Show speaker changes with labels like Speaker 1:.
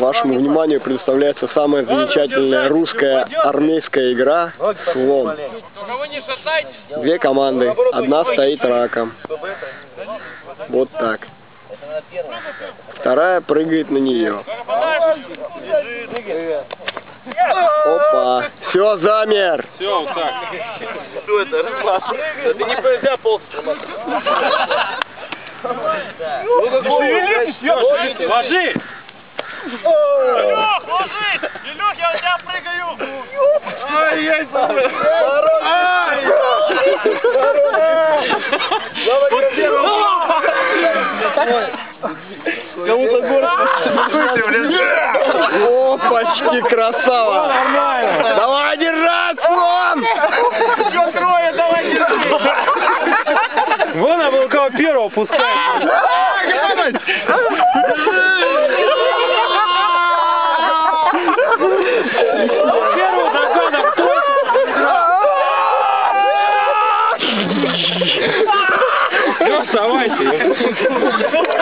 Speaker 1: Вашему вниманию предоставляется самая замечательная русская армейская игра «Слон». Две команды, одна стоит раком. Вот так. Вторая прыгает на нее. Опа! Все, замер!
Speaker 2: Все, вот так.
Speaker 3: Что это? Это не нельзя ползать. Ну какой?
Speaker 2: Ложи!
Speaker 4: Илюх, ложись! Илюх, я у тебя прыгаю!
Speaker 3: Ай-яй, кому-то город.
Speaker 1: О, почти красава!
Speaker 2: Нормально!
Speaker 1: Давай держать, слон!
Speaker 4: Все, трое, давай держи!
Speaker 2: Вон, а вы у кого первого пускаете? Первого загона кто? Ну, вставайте.